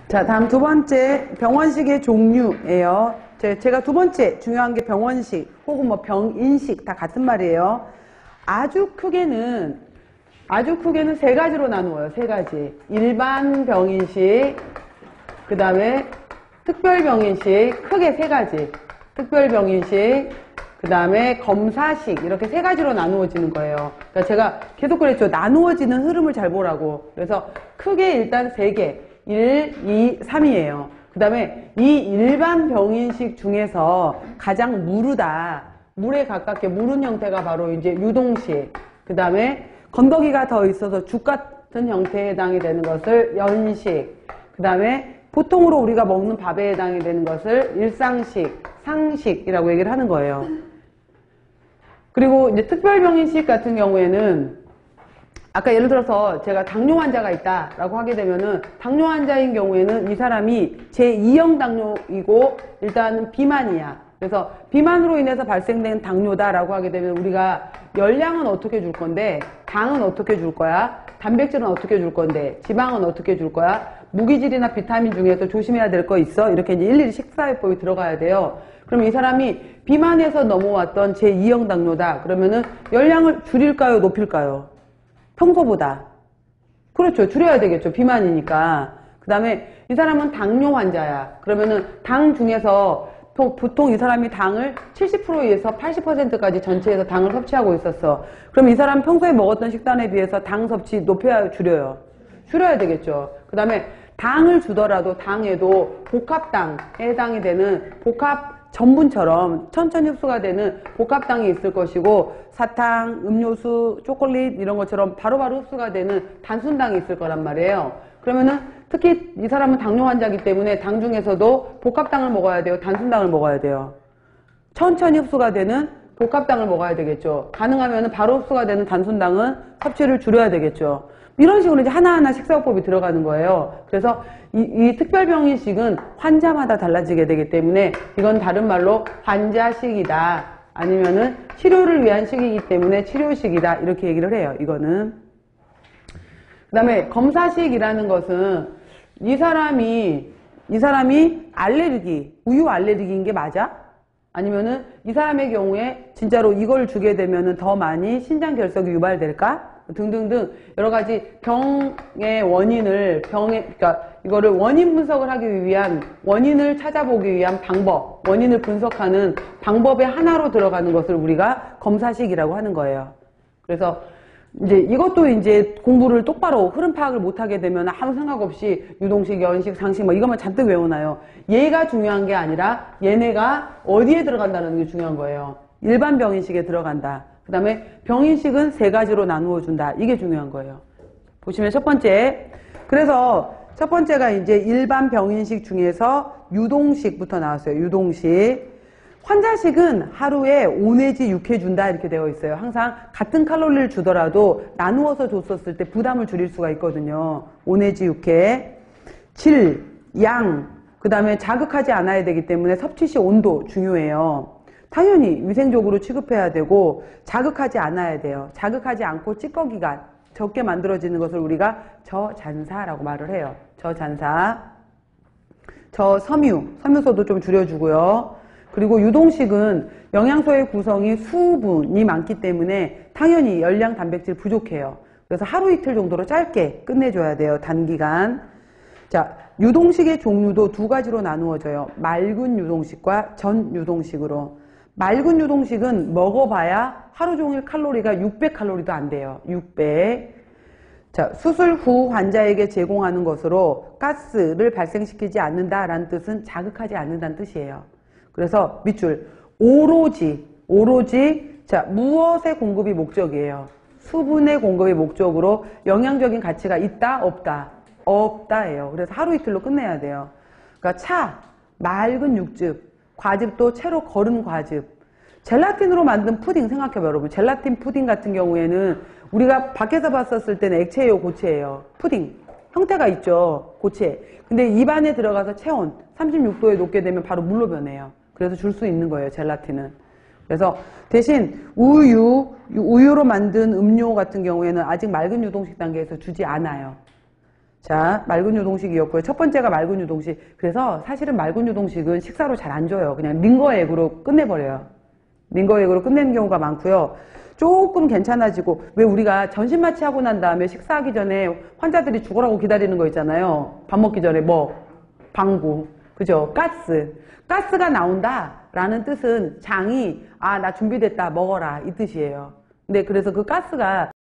자, 다음 두 번째 병원식의 종류예요. 제가 두 번째 중요한 게 병원식 혹은 뭐 병인식 다 같은 말이에요. 아주 크게는 세 가지로 나누어요. 세 가지. 일반 병인식, 그 다음에 특별병인식, 크게 세 가지. 특별병인식, 그 다음에 검사식, 이렇게 세 가지로 나누어지는 거예요. 그러니까 제가 계속 그랬죠. 나누어지는 흐름을 잘 보라고. 그래서 크게 일단 세 개. 1, 2, 3이에요. 그 다음에 이 일반 병인식 중에서 가장 무르다, 물에 가깝게 무른 형태가 바로 이제 유동식. 그 다음에 건더기가 더 있어서 죽 같은 형태에 해당이 되는 것을 연식. 그 다음에 보통으로 우리가 먹는 밥에 해당이 되는 것을 일상식, 상식이라고 얘기를 하는 거예요. 그리고 이제 특별병인식 같은 경우에는 아까 예를 들어서 제가 당뇨 환자가 있다라고 하게 되면은 당뇨 환자인 경우에는 이 사람이 제2형 당뇨이고 일단은 비만이야. 그래서 비만으로 인해서 발생된 당뇨다라고 하게 되면 우리가 열량은 어떻게 줄 건데, 당은 어떻게 줄 거야, 단백질은 어떻게 줄 건데, 지방은 어떻게 줄 거야, 무기질이나 비타민 중에서 조심해야 될 거 있어? 이렇게 이제 일일이 식사요법이 들어가야 돼요. 그럼 이 사람이 비만에서 넘어왔던 제2형 당뇨다. 그러면은 열량을 줄일까요? 높일까요? 평소보다. 그렇죠. 줄여야 되겠죠. 비만이니까. 그 다음에 이 사람은 당뇨 환자야. 그러면은 당 중에서 보통 이 사람이 당을 70%에서 80%까지 전체에서 당을 섭취하고 있었어. 그럼 이 사람 평소에 먹었던 식단에 비해서 당 섭취 높여야 줄여요? 줄여야 되겠죠. 그 다음에 당을 주더라도 당에도 복합당에 해당이 되는 복합 전분처럼 천천히 흡수가 되는 복합당이 있을 것이고, 사탕, 음료수, 초콜릿 이런 것처럼 바로바로 흡수가 되는 단순당이 있을 거란 말이에요. 그러면은 특히 이 사람은 당뇨 환자이기 때문에 당 중에서도 복합당을 먹어야 돼요? 단순당을 먹어야 돼요? 천천히 흡수가 되는 복합당을 먹어야 되겠죠. 가능하면 바로 흡수가 되는 단순당은 섭취를 줄여야 되겠죠. 이런 식으로 이제 하나하나 식사요법이 들어가는 거예요. 그래서 이 특별병인식은 환자마다 달라지게 되기 때문에 이건 다른 말로 환자식이다, 아니면은 치료를 위한 식이기 때문에 치료식이다, 이렇게 얘기를 해요. 이거는. 그 다음에 검사식이라는 것은 이 사람이 알레르기, 우유 알레르기인 게 맞아? 아니면은 이 사람의 경우에 진짜로 이걸 주게 되면은 더 많이 신장 결석이 유발될까? 등등등 여러 가지 병의 원인을 그러니까 이거를 원인 분석을 하기 위한, 원인을 찾아보기 위한 방법, 원인을 분석하는 방법의 하나로 들어가는 것을 우리가 검사식이라고 하는 거예요. 그래서 이제 이것도 이제 공부를 똑바로 흐름 파악을 못하게 되면 아무 생각 없이 유동식, 연식, 상식 뭐 이것만 잔뜩 외워놔요. 얘가 중요한 게 아니라 얘네가 어디에 들어간다는 게 중요한 거예요. 일반 병인식에 들어간다. 그 다음에 병인식은 세 가지로 나누어 준다. 이게 중요한 거예요. 보시면 첫 번째. 그래서 첫 번째가 이제 일반 병인식 중에서 유동식부터 나왔어요. 유동식. 환자식은 하루에 5 내지 6회 준다 이렇게 되어 있어요. 항상 같은 칼로리를 주더라도 나누어서 줬었을 때 부담을 줄일 수가 있거든요. 5 내지 6회. 질, 양, 그 다음에 자극하지 않아야 되기 때문에 섭취 시 온도 중요해요. 당연히 위생적으로 취급해야 되고 자극하지 않아야 돼요. 자극하지 않고 찌꺼기가 적게 만들어지는 것을 우리가 저잔사라고 말을 해요. 저잔사. 섬유소도 좀 줄여주고요. 그리고 유동식은 영양소의 구성이 수분이 많기 때문에 당연히 열량, 단백질 부족해요. 그래서 하루 이틀 정도로 짧게 끝내줘야 돼요. 단기간. 자, 유동식의 종류도 두 가지로 나누어져요. 맑은 유동식과 전 유동식으로. 맑은 유동식은 먹어봐야 하루 종일 칼로리가 600칼로리도 안 돼요. 600. 자, 수술 후 환자에게 제공하는 것으로 가스를 발생시키지 않는다라는 뜻은 자극하지 않는다는 뜻이에요. 그래서 밑줄 오로지 자, 무엇의 공급이 목적이에요? 수분의 공급이 목적으로 영양적인 가치가 있다, 없다? 없다예요. 그래서 하루 이틀로 끝내야 돼요. 그러니까 차, 맑은 육즙, 과즙도 채로 거른 과즙, 젤라틴으로 만든 푸딩 생각해봐요. 여러분, 젤라틴 푸딩 같은 경우에는 우리가 밖에서 봤었을 때는 액체예요, 고체예요? 푸딩 형태가 있죠, 고체. 근데 입안에 들어가서 체온 36도에 녹게 되면 바로 물로 변해요. 그래서 줄 수 있는 거예요, 젤라틴은. 그래서 대신 우유로 만든 음료 같은 경우에는 아직 맑은 유동식 단계에서 주지 않아요. 자, 맑은 유동식이었고요. 첫 번째가 맑은 유동식. 그래서 사실은 맑은 유동식은 식사로 잘 안 줘요. 그냥 링거액으로 끝내버려요. 링거액으로 끝내는 경우가 많고요. 조금 괜찮아지고, 왜 우리가 전신 마취하고 난 다음에 식사하기 전에 환자들이 죽으라고 기다리는 거 있잖아요. 밥 먹기 전에 뭐 방구, 그죠? 가스가 나온다라는 뜻은 장이 나 준비됐다 먹어라 이 뜻이에요. 근데 그래서 그 가스가